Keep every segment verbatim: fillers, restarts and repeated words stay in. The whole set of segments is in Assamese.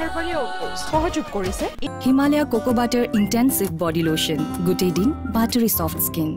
Beharbari Outpost সহযোগ কৰিছে Himalaya Cocoa Butter Intensive Body Lotion গোটেই দিন buttery soft skin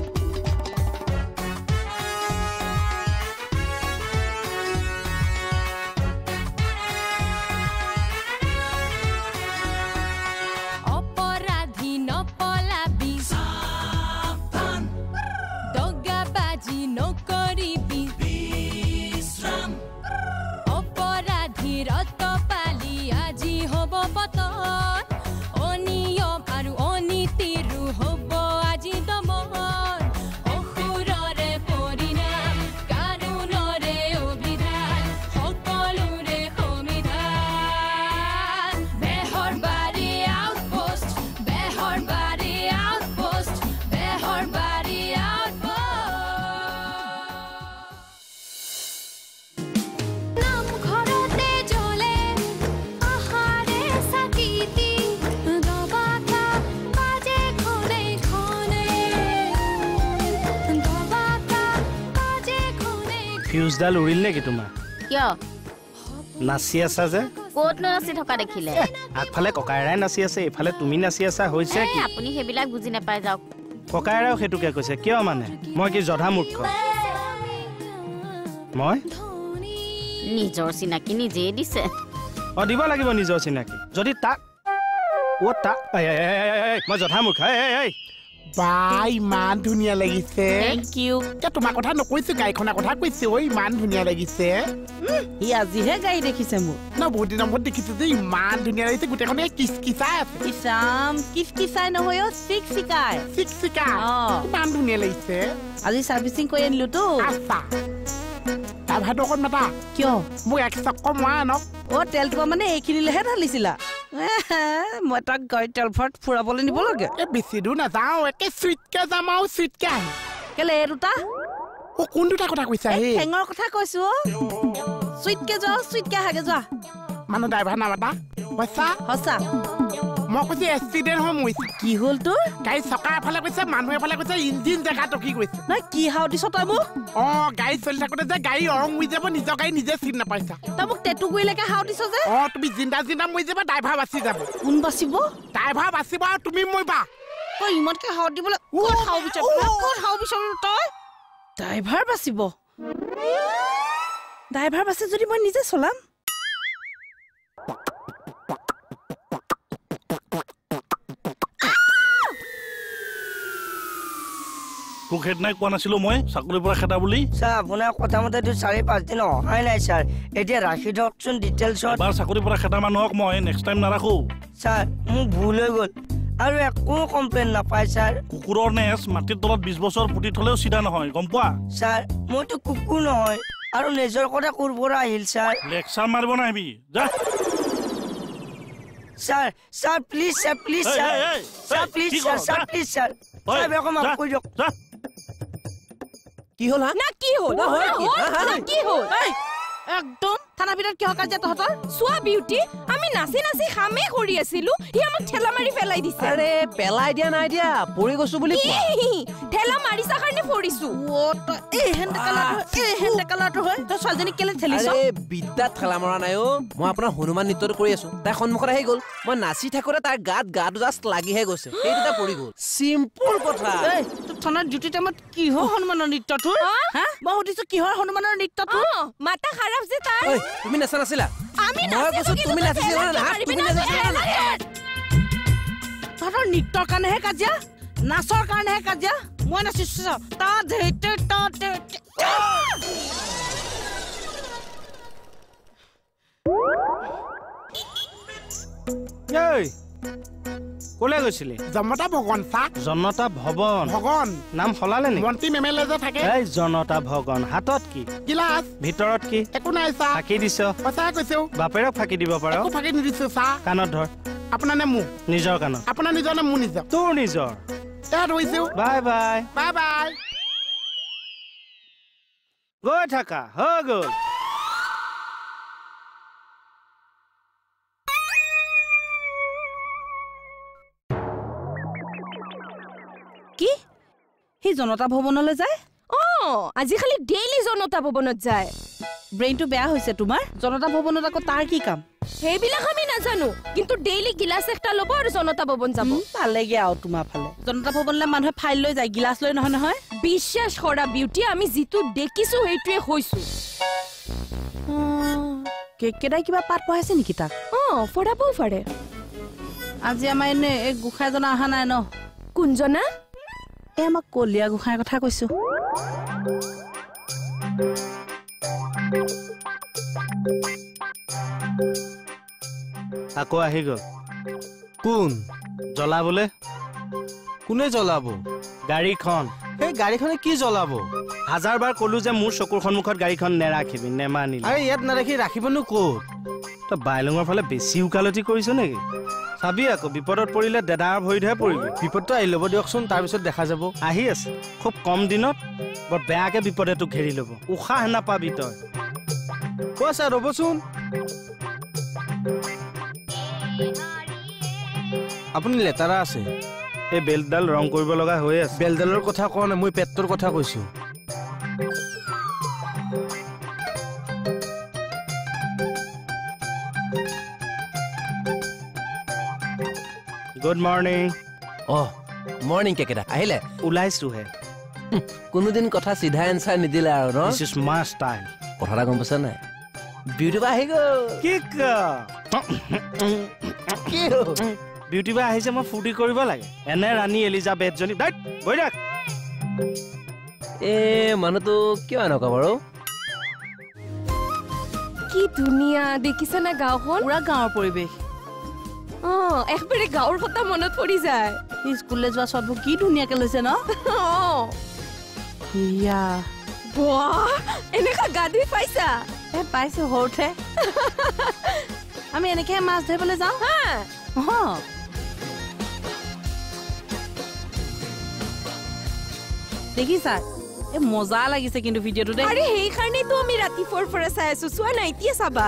ফিউজ ডাল উৰিল নেকি তোমাৰ কিয় নাচি আছা যে ক'ত নাচি থকা দেখিলে আগফালে ককাইৰাই নাচি আছে এফালে তুমি নাচি আছা হৈছে কি আপুনি হেবিলাক বুজি নাপায় যাওক ককাইৰাও হেতুকে কৈছে কিয় মানে মই কি জধা মূৰ্খ মই নিজৰ চিনাকি নিজেই দিছে অ দিব লাগিব নিজৰ চিনাকি যদি তাক ও তাক মই জধা মূৰ্খ এই বাই মান ধুনিয়া লাগিছে থ্যাংক ইউ কে তোমাক কথা নকৈছো গাইখনা কথা কৈছে ঐ মান ধুনিয়া লাগিছে ই আজিহে গাই দেখিছে মোক ন বহুত দিনৰ মূৰত দেখিছো যে ইমান ধুনিয়া লাগিছে গোটেইখনে কিচকিচাই আছে ইছাম কিচকিচাই নহয় অ চিকচিকাই চিকচিকা অ ইমান ধুনিয়া লাগিছে আজি সাৰ্ভিসিং কৰি আনিলো তো আছা তাৰ ভাত অকণ মাতা কিয় মোক এক চক্কৰ মৰা ন অ তেলটো মানে এইখিনিলেহে ঢালিছিলা মই তাক গাই তেল ফট ফুৰাবলৈ নিব লাগে এ বেছি দূৰ নাযাওঁ একে চুইটকে যাম আৰু চুইটকে আহিম কেলে এই দুটা অ কোন দুটা কথা কৈছা হে ঠেঙৰ কথা কৈছো চুইটকে যোৱা চুইটকে আহাগে যোৱা মানুহ ড্ৰাইভাৰ নামাতা পইচা সঁচা মই কৈছো এক্সিডেণ্ট হৈ মৰিছে কি হ'ল তোৰ গাড়ী চকা এফালে গৈছে মানুহ এফালে গৈছে ইঞ্জিন জেগা টকি গৈছে নাই কি হাও দিছ তই মোক অ গাড়ী চলি থাকোতে যে গাড়ী অৰং হৈ যাব নিজৰ গাড়ী নিজে চিন নাপাইছা তই মোক টেটুগুৰিলৈকে হাও দিছ যে অ তুমি জিন্দা জিন্দা মৰি যাবা ড্ৰাইভাৰ বাচি যাব কোন বাচিব ড্ৰাইভাৰ বাচিব আৰু তুমি মৰিবা তই ইমানকে হাও দিবলৈ ক'ত হাও বিচাৰ ক'ত হাও বিচাৰ তই ড্ৰাইভাৰ বাচিব ড্ৰাইভাৰ বাচি যদি মই নিজে চলাম তোক সেইদিনাই কোৱা নাছিলো মই চাকৰিৰ পৰা খেদা বুলি ছাৰ আপোনাৰ কথা মতে চাৰি পাঁচ দিন অহাই নাই ছাৰ এতিয়া ৰাখি দিয়কচোন ডিটেইলছত এবাৰ চাকৰিৰ পৰা খেদা মানুহক মই নেক্সট টাইম নাৰাখো ছাৰ মোৰ ভুল হৈ গ'ল আৰু একো কমপ্লেইন নাপায় ছাৰ কুকুৰৰ নেচ মাটিৰ তলত বিশ বছৰ পুতি থলেও চিধা নহয় গম পোৱা ছাৰ মইতো কুকুৰ নহয় আৰু নিজৰ কথা ক'ৰ পৰা আহিল ছাৰ লেকচাৰ মাৰিব নাহিবি যা sir sir please sir please sir sir please sir sir please sir sir বেয়া মাফ কৰি দিয়ক কি হ'ল না কি হ'ল না কি হ'ল একদম থানা ভিতৰত কিয় কাজিয়া তহঁতৰ সোৱা বিউটি আমি নাচি নাচি খামে কৰি আছিলো হি আমাক ঠেলা মাৰি পেলাই দিছে আৰে পেলাই দিয়া নাই দিয়া পৰি গৈছো বুলি কোৱা ঠেলা মাৰিছা কাৰণে পৰিছো ও তো এই হেন্ড কালাৰটো এই হেন্ড কালাৰটো হয় তো ছোৱালীজনী কেলে ঠেলিছ আৰে বিদ্যা ঠেলা মৰা নাই অ মই আপোনাৰ হনুমান নৃত্যটো কৰি আছো তাই সন্মুখত আহি গ'ল মই নাচি থাকোতে তাৰ গাত গাটো জাষ্ট লাগিহে গৈছে সেইটা পৰি গ'ল সিম্পল কথা এই তো থানাত ডিউটি টাইমত কি হয় হনুমানৰ নৃত্যটো হা মই সুধিছো কি হয় হনুমানৰ নৃত্যটো মাথা খাৰাপ যে তাৰ ঐ তুমি নাচা নাছিলা আমি মই কৈছো তুমি নাচিছিলা না তুমি নাচিছিলা না তহঁতৰ নৃত্যৰ কাৰণেহে কাজিয়া নাচৰ কাৰণেহে কাজিয়া মই নাচিছো তা ধেতে তা এই কোলে গৈছিলি জনতা ভগৱান চা জনতা ভৱন ভগৱান নাম সলালে নেকি মন্ত্ৰী মেমেলে যে থাকে এই জনতা ভগৱান হাতত কি গিলাস ভিতৰত কি একো নাই চা ফাঁকি দিছ সঁচাই কৈছো বাপেৰক ফাঁকি দিব পাৰ একো ফাঁকি নিদিছো চা কাণত ধৰ আপোনাৰ নে মোৰ নিজৰ কাণত আপোনাৰ নিজৰ নে মোৰ নিজৰ তোৰ নিজৰ ইয়াত ৰৈছো বাই বাই বাই বাই গৈ থাকা হৈ গ'ল কি হি জনতা ভৱনলৈ যায় অ আজি খালি ডেইলি জনতা ভৱনত যায় ব্ৰেইনটো বেয়া হৈছে তোমাৰ জনতা ভৱনত আকৌ তাৰ কি কাম সেইবিলাক আমি নাজানো নাজানো কিন্তু ডেইলি গিলাস একটা লব আৰু জনতা ভৱন যাব ভালেগে আৰু তোমাৰ ফালে জনতা ভৱনলৈ মানুহে ফাইল লৈ যায় গিলাস লৈ নহয় নহয় বিশ্বাস কৰা বিউটি আমি যিটো দেখিছো সেইটোৱে হৈছো কেকেদাই কিবা পাঠ পঢ়াইছে নেকি তাক অ ফৰাবও পাৰে আজি আমাৰ এনে এই গোসাঁইজনা অহা নাই ন কোনজনা এই আমাক কলীয়া গোসাঁইৰ কথা কৈছো আকৌ আহি গ'ল কোন জ্বলাবলে কোনে জ্বলাব গাড়ীখন সেই গাড়ীখনে কি জ্বলাব হাজাৰ বাৰ ক'লো যে মোৰ চকুৰ সন্মুখত গাড়ীখন নেৰাখিবি নেমানিলি আৰে ইয়াত নাৰাখি ৰাখিবনো ক'ত তই বাইলঙৰ ফালে বেছি উকালতি কৰিছ নেকি চাবি আকৌ বিপদত পৰিলে দেদাৰ ভৰিতহে পৰিবি বিপদটো আহি ল'ব দিয়কচোন তাৰপিছত দেখা যাব আহি আছে খুব কম দিনত বৰ বেয়াকে বিপদে তোক ঘেৰি ল'ব উশাহ নাপাবি তই কোৱা ছাৰ ৰ'বচোন আপুনি লেটাৰা আছে এই বেলডাল ৰং কৰিব লগা হৈ আছে বেলডালৰ কথা কোৱা নাই মই পেটটোৰ কথা কৈছো গুড মৰ্ণিং অহ মৰ্ণিং কেকেটা আহিলে ওলাইছোহে কোনোদিন কথা চিধা এনচাৰ নিদিলে আৰু ন দিছ ইজ মাই ষ্টাইল কথা এটা গম পাইছা নাই বিউটি বা আহি গ'ল কি বিউটি বা আহিছে মই ফূৰ্তি কৰিব লাগে এনে ৰাণী এলিজাবেথজনী গৈ থাক এ মানুহটো কিয় এনেকুৱা বাৰু কি ধুনীয়া দেখিছা না গাঁওখন পুৰা গাঁৱৰ পৰিৱেশ অ একবাৰে গাঁৱৰ কথা মনত পৰি যায় স্কুললৈ যোৱা ছোৱালীবোৰ কি ধুনীয়াকে লৈছে ন ইয়া বাহ এনেকা গা ধুই পাইছা এ পাইছো সৰুতে আমি এনেকে মাছ ধৰিবলৈ যাওঁ হা দেখিছা এ মজা লাগিছে কিন্তু ভিডিঅ'টো দেই আৰে সেইকাৰণেতো আমি ৰাতিপুৱাৰ পৰা চাই আছো চোৱা নাই এতিয়া চাবা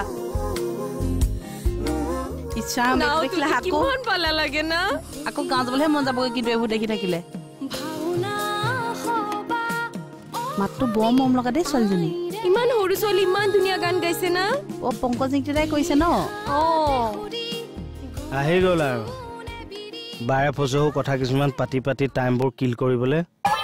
ইচ্ছা দেখিলে আকৌ কিমান ভালা লাগে না আকৌ গাঁও যাবলৈহে মন যাবগৈ কিন্তু এইবোৰ দেখি থাকিলে মাতটো বৰ মৰম লগা দেই ছোৱালীজনী ইমান সৰু ছোৱালী ইমান ধুনীয়া গান গাইছে না অ পংকজ নিকিতাই কৈছে ন অ আহি গ'ল আৰু বাৰে ফচহু কথা কিছুমান পাতি পাতি টাইমবোৰ কিল কৰিবলৈ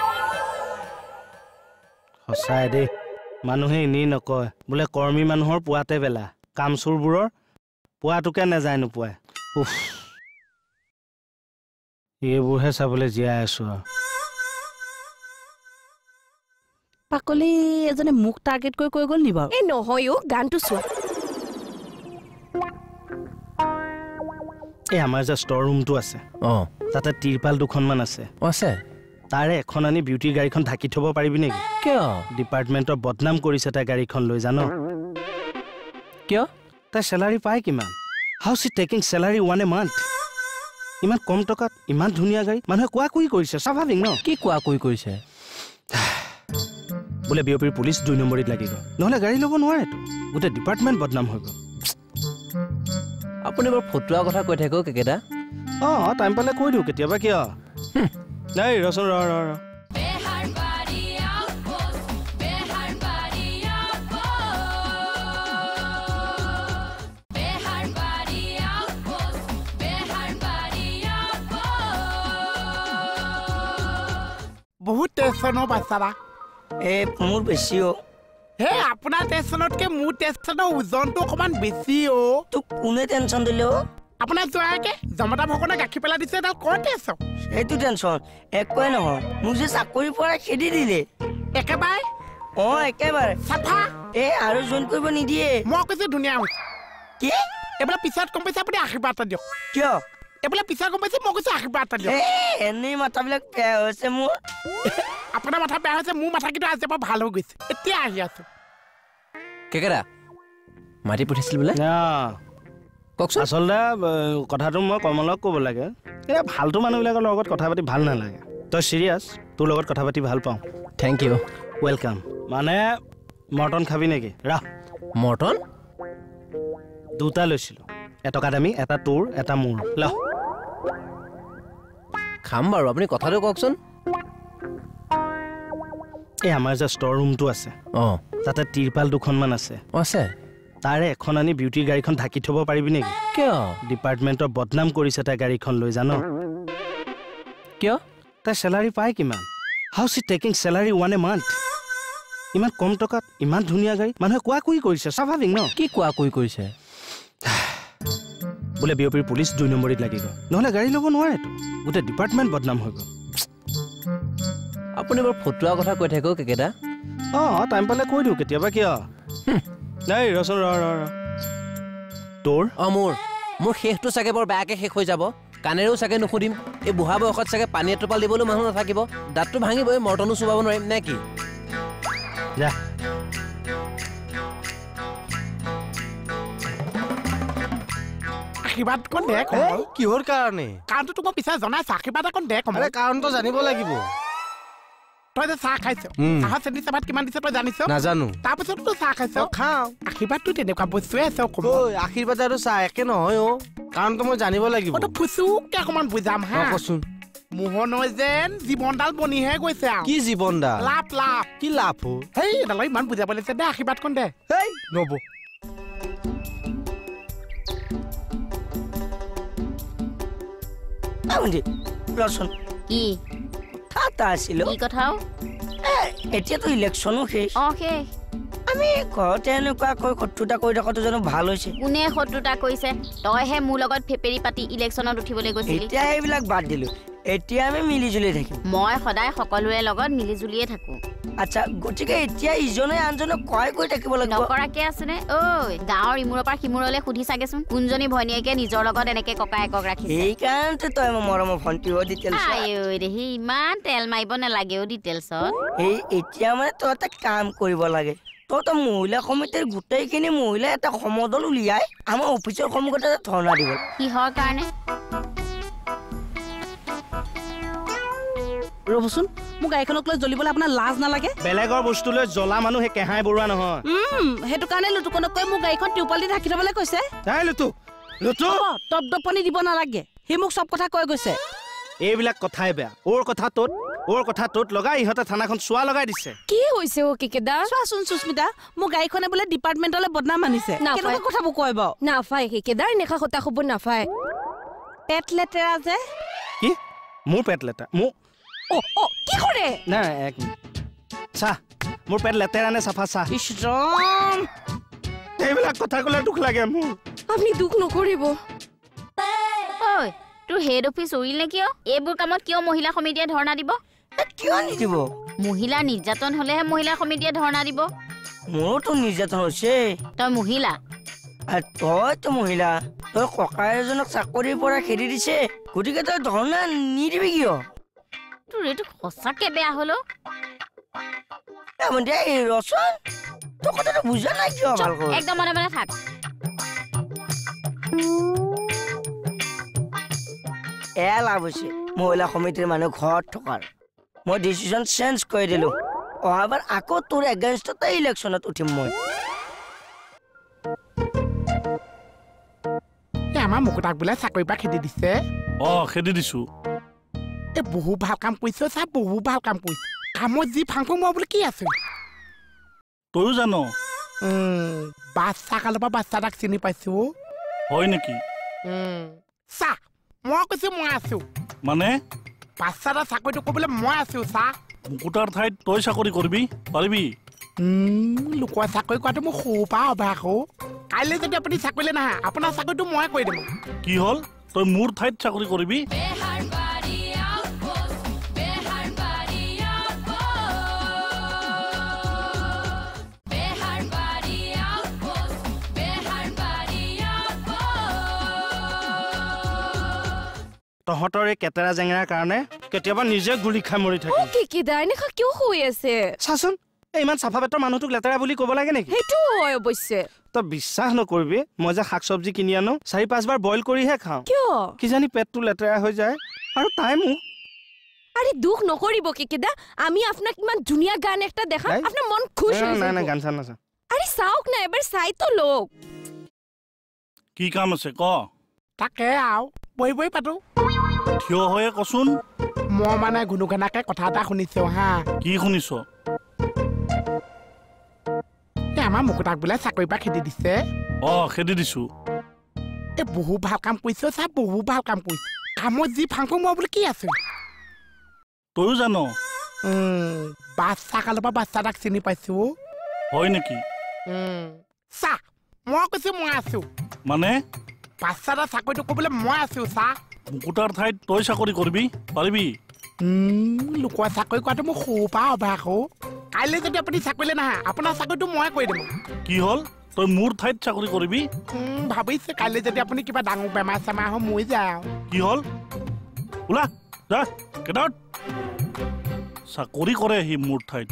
সঁচাই দেই মানুহে এনেই নকয় বোলে কৰ্মী মানুহৰ পুৱাতে বেলা কামচোৰবোৰৰ পুৱাটোকে নেযায় নোপোৱাই উফ এইবোৰহে চাবলৈ জীয়াই আছো আৰু পাকলি এজনে মুখ টাৰ্গেট কৰি কৈ গ'ল নি বাৰু এ নহয় অ গানটো চোৱা এই আমাৰ যে ষ্ট'ৰ ৰুমটো আছে অ তাতে তিৰপাল দুখনমান আছে আছে তাৰে এখন আনি বিউটিৰ গাড়ীখন ঢাকি থ'ব পাৰিবি নেকি কিয় ডিপাৰ্টমেণ্টৰ বদনাম কৰিছে তাই গাড়ীখন লৈ জান কিয় তাই চেলাৰী পায় কিমান how she taking salary one a month ইমান কম টকাত ইমান ধুনীয়া গাড়ী মানুহে কোৱা কুই কৰিছে স্বাভাৱিক ন কি কোৱা কৈ কৰিছে বোলে বিয়পিৰ পুলিচ দুই নম্বৰীত লাগি গ'ল নহ'লে গাড়ী ল'ব নোৱাৰেতো গোটেই ডিপাৰ্টমেণ্ট বদনাম হৈ গ'ল আপুনি বৰ ফটুৱা কথা কৈ থাকো কেকেটা অঁ টাইম পালে কৈ দিওঁ কেতিয়াবা কিয় নাই ৰচোন ৰ ৰ Beharbari Outpost, Beharbari Outpost, Beharbari Outpost, Beharbari Outpost. বহুত টেনশ্যনৰ বাচ্চাৰা এ মোৰ বেছি অ হে আপোনাৰ টেনশ্যনতকে মোৰ টেনশ্যনৰ ওজনটো অকণমান বেছি অ তোক কোনে টেনশ্যন দিলে অ আপোনাৰ যোৱাকে জমতা ভকনে গাখীৰ পেলাই দিছে তাৰ ক'ত টেনশ্যন সেইটো টেনশ্যন একোৱে নহয় মোক যে চাকৰিৰ পৰা খেদি দিলে একেবাৰে অ একেবাৰে চাফা এ আৰু জইন কৰিব নিদিয়ে মই কৈছো ধুনীয়া হৈছে কি এইবোলে পিছত গম পাইছে আপুনি আশীৰ্বাদ এটা দিয়ক কিয় এইবোলে পিছত গম পাইছে মই কৈছো আশীৰ্বাদ এটা দিয়ক এ এনেই মাথাবিলাক বেয়া হৈছে মোৰ আপোনাৰ মাথা বেয়া হৈছে মোৰ মাথা কিন্তু আজিৰ পৰা ভাল হৈ গৈছে এতিয়া আহি আছো কেকেটা মাতি পঠিয়াছিল বোলে কওকচোন আচলতে কথাটো মই কমলক ক'ব লাগে এতিয়া ভালটো মানুহবিলাকৰ লগত কথা পাতি ভাল নালাগে তই চিৰিয়াছ তোৰ লগত কথা পাতি ভাল পাওঁ থেংক ইউ ৱেলকাম মানে মৰ্টন খাবি নেকি ৰা মৰ্টন দুটা লৈছিলোঁ এটকা দামী এটা তোৰ এটা মোৰ ল খাম বাৰু আপুনি কথাটো কওকচোন এই আমাৰ যে ষ্ট'ৰ ৰুমটো আছে অঁ তাতে তিৰপাল দুখনমান আছে আছে তাৰে এখন আনি বিউটিৰ গাড়ীখন ঢাকি থব পাৰিবি নেকি কিয় ডিপাৰ্টমেণ্টৰ বদনাম কৰিছে তাই গাড়ীখন লৈ জানো কিয় তাই চেলাৰী পায় কিমান how she taking salary one a month ইমান কম টকাত ইমান ধুনীয়া গাড়ী মানুহে কোৱা কুই কৰিছে স্বাভাৱিক ন কি কোৱা কুই কৰিছে বোলে বিয়পিৰ পুলিচ দুই নম্বৰীত লাগি গ'ল নহ'লে গাড়ী ল'ব নোৱাৰেতো গোটেই ডিপাৰ্টমেণ্ট বদনাম হৈ গ'ল আপুনি বৰ ফটুৱা কথা কৈ থাকো কেকেদা অঁ টাইম পালে কৈ দিওঁ কেতিয়াবা কিয় নাই ৰচোন ৰ ৰ তোৰ অঁ মোৰ মোৰ শেষটো চাগে বৰ বেয়াকৈ শেষ হৈ যাব কাণেৰেও চাগে নুসুধিম এই বুঢ়া বয়সত চাগে পানী এটোপাল দিবলৈও মানুহ নাথাকিব দাঁতটো ভাঙিবই মৰ্টনো চুবাব নোৱাৰিম নে কি যা আশীৰ্বাদ কণ দে কমল কিহৰ কাৰণে কাৰণটো তোক মই পিছে জনাইছো আশীৰ্বাদ অকণ দে কমল কাৰণটো জানিব লাগিব তই যে চাহ খাইছ চাহৰ চেনি চাহত কিমান দিছে তই জানিছ নাজানো তাৰপিছত তই চাহ খাইছ খাওঁ আশীৰ্বাদটো তেনেকুৱা বস্তুৱে আছে কমল আশীৰ্বাদ আৰু চাহ একে নহয় অ কাৰণটো মই জানিব লাগিব তই ফুচুকে অকণমান বুজাম হা কচোন মোহনৰ যেন জীৱনডাল বনিহে গৈছে আৰু কি জীৱনডাল লাভ লাভ কি লাভ হ হেই এডালৈ ইমান বুজাব লাগিছে দে আশীৰ্বাদ কণ দে হেই নব ৰচোন কি কথা আছিল কি কথাও এতিয়াতো ইলেকশ্যনো শেষ অ শেষ আমি ঘৰতে এনেকুৱাকৈ শত্ৰুতা কৰি থকাটো জানো ভাল হৈছে কোনে শত্ৰুতা কৰিছে তইহে মোৰ লগত ফেপেৰি পাতি ইলেকশ্যনত উঠিবলৈ গৈছিলি এতিয়া সেইবিলাক বাদ দিলো এতিয়া আমি মিলি জুলি থাকিম মই সদায় সকলোৰে লগত মিলি জুলিয়ে থাকো আচ্ছা গতিকে এতিয়া ইজনে আনজনক কয় কৈ থাকিব লাগিব নকৰাকে আছেনে ঐ গাঁৱৰ ইমূৰৰ পৰা সিমূৰলৈ সুধি চাগেচোন কোনজনী ভনীয়েকে নিজৰ লগত এনেকে ককায়েকক ৰাখিছে সেইকাৰণে তই মোৰ মৰমৰ ভণ্টিও ডিটেইলছ আইঐ দেহি ইমান তেল মাৰিব নালাগেও ডিটেইলছত এই এতিয়া মানে তই এটা কাম কৰিব লাগে তই তো মহিলা সমিতিৰ গোটেইখিনি মহিলা এটা সমদল উলিয়াই আমাৰ অফিচৰ সন্মুখত এটা ধৰ্ণা দিব কিহৰ কাৰণে ৰবচোন মোক গাড়ীখনক লৈ জ্বলিবলৈ আপোনাৰ লাজ নালাগে বেলেগৰ বস্তু লৈ জ্বলা মানুহ সেই কেহাই বৰুৱা নহয় সেইটো কাৰণে লুটুকনক কৈ মোক গাড়ীখন টিউপাল দি ঢাকি থবলৈ কৈছে নাই লুটু লুটু টপ টপনি দিব নালাগে সি মোক চব কথা কৈ গৈছে এইবিলাক কথাই বেয়া ওৰ কথা তোত ওৰ কথা তোত লগাই ইহঁতে থানাখন চোৱা লগাই দিছে কি হৈছে অ কেকেদা চোৱাচোন সুস্মিতা মোৰ গাড়ীখনে বোলে ডিপাৰ্টমেণ্টলৈ বদনাম আনিছে কেনেকুৱা কথাবোৰ কয় বাৰু নাফাই কেকেদাৰ নেখা সতা খবৰ নাফাই পেট লেতেৰা যে কি মোৰ পেট লেতেৰা মোৰ অ অ কি কৰে নাই এক চাহ মোৰ পেট লেতেৰা নে চাফা চাহ ইছৰাম এইবিলাক কথা ক'লে দুখ লাগে মোৰ আপুনি দুখ নকৰিব ঐ তোৰ হেড অফিচ উৰিল নে কিয় এইবোৰ কামত কিয় মহিলা সমিতিয়ে ধৰ্ণা দিব কিয় নিদিব মহিলাৰ নিৰ্যাতন হলেহে মহিলা সমিতিয়ে ধৰ্ণা দিব মোৰতো নিৰ্যাতন হৈছে তই মহিলা আৰু তইতো মহিলা তই ককাই এজনক চাকৰিৰ পৰা খেদি দিছে গতিকে তই ধৰ্ণা নিদিবি কিয় তোৰ এইটো সঁচাকে বেয়া হলো ৰচোন তোৰ কথাটো বুজা নাই কিয় ভালকৈ একদম মনে মনে থাক এয়া লাভ হৈছে মহিলা সমিতিৰ মানুহ ঘৰত থকাৰ মই ডিচিশ্যন চেঞ্জ কৰি দিলো অহাবাৰ আকৌ তোৰ এগেইনষ্টতে ইলেকশ্যনত উঠিম মই আমাৰ মুকুতাক বোলে চাকৰিৰ পৰা খেদি দিছে অ খেদি দিছো এ বহু ভাল কাম কৰিছ চা বহু ভাল কাম কৰিছ কামত যি ফাংফু মই বোলে কি আছো তয়ো জানো বাচ্চা কালৰ পৰা বাচ্চা এটাক চিনি পাইছো হয় নেকি চা মই কৈছো মই আছো মানে বাচ্চা এটা চাকৰিটো কৰিবলৈ মই আছো চা মুকুতাৰ ঠাইত তই চাকৰি কৰিবি পাৰিবি লোকৰ চাকৰি কৰাটো মোৰ সৰুৰ পৰা অভ্যাস হও কাইলৈ যদি আপুনি চাকৰিলৈ নাহে আপোনাৰ চাকৰিটো মই কৰি দিম কি হ'ল তই মোৰ ঠাইত চাকৰি কৰিবি তহঁতৰ এই কেটেৰা জেঙেৰাৰ কাৰণে কেতিয়াবা নিজে গুলি খাই মৰি থাকে অ কেকেদা এনেকা কিয় হৈ আছে চাচোন ইমান চাফা পেটৰ মানুহটোক লেতেৰা বুলি ক'ব লাগে নেকি সেইটো হয় অৱশ্যে তই বিশ্বাস নকৰিবি মই যে শাক চব্জি কিনি আনো চাৰি পাঁচবাৰ বইল কৰিহে খাওঁ কিয় কিজানি পেটটো লেতেৰা হৈ যায় আৰু তাই মোক আরে দুখ নকৰিব কেকেদা আমি আপোনাক ইমান ধুনীয়া গান একটা দেখাম আপোনাৰ মন খুশ হৈ নাই নাই যাব গান চান নাচা আরে চাওক না এবাৰ চাই তো লোক কি কাম আছে ক তাকে আৰু বহি বহি পাতো থিয় হৈয়ে কচোন মই মানে গুণগানাকে কথা এটা শুনিছো হা কি শুনিছ আমাৰ মুকুতাক বোলে চাকৰি পৰা খেদি দিছে অ খেদি দিছো এই বহু ভাল কাম কৰিছে চা বহু ভাল কাম কৰিছে কামত যি ফাংফুং মই বোলে কি আছে তইও জানো বাচ্চা কালৰ পৰা বাচ্চা তাক চিনি পাইছো হয় নেকি চা মই কৈছো মই আছো মানে বাচ্চা এটা চাকৰিটো কৰিবলৈ মই আছো চা মুকুতাৰ ঠাইত তই চাকৰি কৰিবি পাৰিবি লোকৰ চাকৰি কৰাটো মোৰ সৰু পৰা অভ্যাস হও কাইলৈ যদি আপুনি চাকৰিলৈ নাহে আপোনাৰ চাকৰিটো মই কৰি দিম কি হ'ল তই মোৰ ঠাইত চাকৰি কৰিবি ভাবিছে কাইলৈ যদি আপুনি কিবা ডাঙৰ বেমাৰ চেমাৰ হৈ মৰি যায় কি হ'ল ওলা যা গেট আউট চাকৰি কৰে সি মোৰ ঠাইত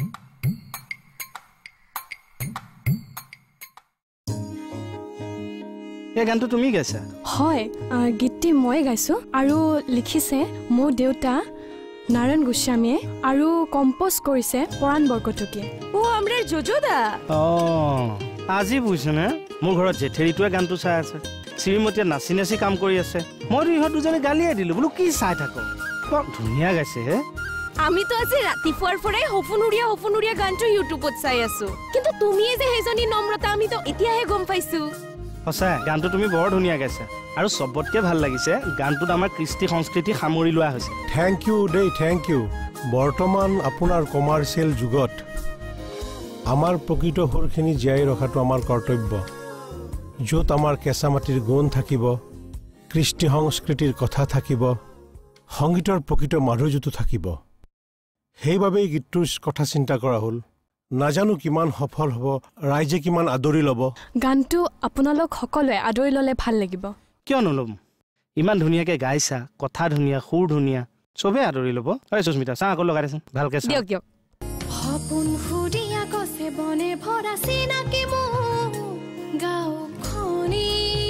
এই গানটো তুমি গাইছা হয় গীতটি মই গাইছো আৰু লিখিছে মোৰ দেউতা নাৰায়ণ গোস্বামীয়ে আৰু কম্প'জ কৰিছে পৰাণ বৰকটকীয়ে ও আমাৰ জোজোদা অ আজি বুজিছেনে মোৰ ঘৰত জেঠেৰিটোৱে গানটো চাই আছে শ্ৰীমতীয়ে নাচি নাচি কাম কৰি আছে মই ইহঁত দুজনে গালিয়াই দিলো বোলো কি চাই থাকো বৰ ধুনীয়া গাইছে হে আমিতো আজি ৰাতিপুৱাৰ পৰাই সপোনুৰীয়া সপোনুৰীয়া গানটো ইউটিউবত চাই আছো কিন্তু তুমিয়ে যে সেইজনী নম্ৰতা আমিতো এতিয়াহে গম পাইছো সঁচা গানটো তুমি বৰ ধুনীয়া গাইছা আৰু চবতকৈ ভাল লাগিছে গানটোত আমাৰ কৃষ্টি সংস্কৃতি সামৰি লোৱা হৈছে থেংক ইউ দেই থেংক ইউ বৰ্তমান আপোনাৰ কমাৰ্চিয়েল যুগত আমাৰ প্ৰকৃত সুৰখিনি জীয়াই ৰখাটো আমাৰ কৰ্তব্য য'ত আমাৰ কেঁচা মাটিৰ গুণ থাকিব কৃষ্টি সংস্কৃতিৰ কথা থাকিব সংগীতৰ প্ৰকৃত মাধুৰ্যটো থাকিব সেইবাবেই গীতটোৰ কথা চিন্তা কৰা হ'ল নাজানো কিমান সফল হ'ব ৰাইজে কিমান আদৰি ল'ব গানটো আপোনালোক সকলোৱে আদৰি ল'লে ভাল লাগিব কিয় নল'ম ইমান ধুনীয়াকৈ গাইছা কথা ধুনীয়া সুৰ ধুনীয়া চবেই আদৰি ল'ব ঐ সুস্মিতা চাহ আকৌ লগাই দেচোন ভালকৈ চাহ দিয়ক দিয়ক সপোন ফুৰিয়া গছে বনে ভৰা চিনাকি মোৰ গাঁওখনি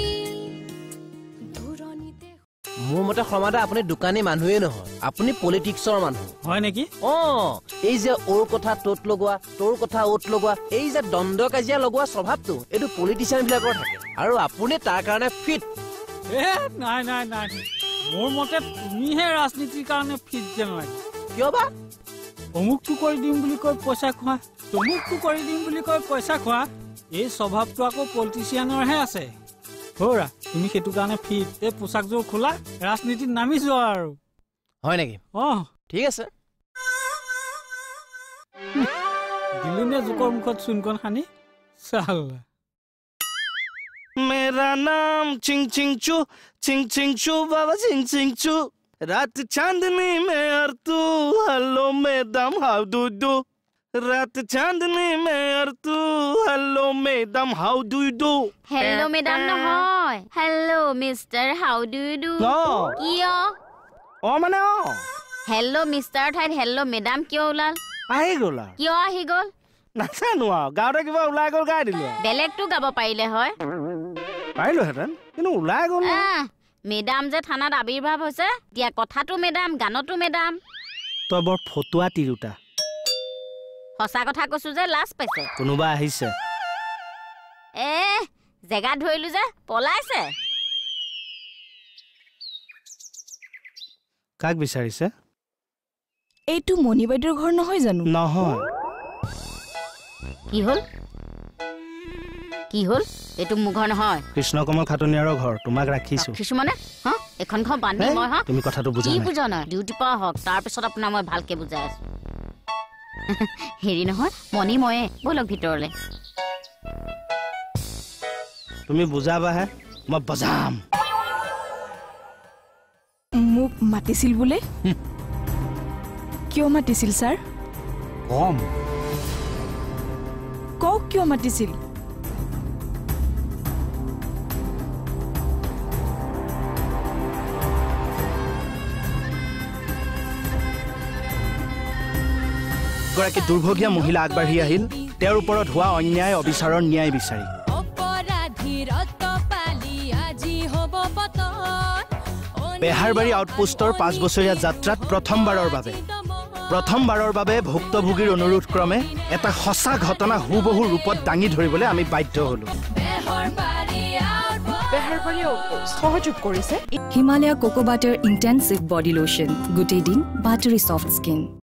দূৰণিতে মোৰ মতে শৰ্মাদা আপুনি দোকানী মানুহেই নহয় আপুনি পলিটিক্সৰ মানুহ হয় নেকি অ এই যে ওৰ কথা তোত লগোৱা তোৰ কথা ওত লগোৱা এই যে দ্বন্দ্ব কাজিয়া লগোৱা স্বভাৱটো এইটো পলিটিচিয়ান বিলাকৰ থাকে আৰু আপুনি তাৰ কাৰণে ফিট এ নাই নাই নাই মোৰ মতে তুমিহে ৰাজনীতিৰ কাৰণে ফিট যেন লাগে কিয় বা অমুকটো কৰি দিম বুলি কৈ পইচা খোৱা তমুকটো কৰি দিম বুলি কৈ পইচা খোৱা এই স্বভাৱটো আকৌ পলিটিচিয়ানৰহে আছে হৌৰা তুমি সেইটো কাৰণে ফিট এই পোচাকযোৰ খোলা ৰাজনীতিত নামি যোৱা আৰু হয় নেকি অ ঠিক আছে দিলুনে জোকৰ মুখত চুনকণ সানি চাল मेरा नाम चिंग चिंग चू चिंग चिंग चू बाबा चिंग चिंग चू रात चांदनी में और तू hello madam how do do रात चांदनी में और तू hello madam how do do hello madam নহয় hello mister how do do কিয় ও মানে ও हेलो मिस्टर ঠাইত हेलो मैडम কিয় ওলাল আহি গ'ল কিয় আহি গ'ল নাজানো আৰু গাঁৱতে কিবা ওলাই গ'ল গাই দিলো বেলেগটো গাব পাৰিলে হয় পাৰিলোহেঁতেন কিন্তু ওলাই গ'ল মেডাম যে থানাত আবিৰ্ভাৱ হৈছে দিয়া কথাটো মেডাম গানতো মেডাম তই বৰ ফটুৱা তিৰুতা সঁচা কথা কৈছো যে লাজ পাইছে কোনোবা আহিছে এ জেগা ধৰিলো যে পলাইছে কাক বিচাৰিছে এইটো মণি বাইদেউৰ ঘৰ নহয় জানো নহয় কি হ'ল কি হ'ল এইটো মোৰ ঘৰ নহয় কৃষ্ণ কমল খাটনিয়াৰৰ ঘৰ তোমাক ৰাখিছো ৰাখিছো মানে হা এখন ঘৰ বান্ধি মই হা তুমি কথাটো বুজা কি নাই বুজা নাই ডিউটি পৰা হওক তাৰ পিছত আপোনাৰ মই ভালকে বুজাই আছো হেৰি নহয় মণি ময়ে বলক ভিতৰলে তুমি বুজাবাহে মই বজাম মোক মাতিছিল বোলে কিয় মাতিছিল ছাৰ কম কওক কিয় মাতিছিল গৰাকী দুৰ্ভগীয়া মহিলা আগবাঢ়ি আহিল তেওঁৰ ওপৰত হোৱা অন্যায় অবিচাৰৰ ন্যায় বিচাৰি বেহাৰবাৰী আউটপোষ্টৰ পাঁচ বছৰীয়া যাত্ৰাত প্ৰথমবাৰৰ বাবে প্ৰথমবাৰৰ বাবে ভুক্তভোগীৰ অনুৰোধ ক্ৰমে এটা সঁচা ঘটনা হুবহু ৰূপত দাঙি ধৰিবলৈ আমি বাধ্য হলো সহযোগ কৰিছে Himalaya cocoa butter intensive body lotion গোটেই দিন বাটাৰী সফট স্কিন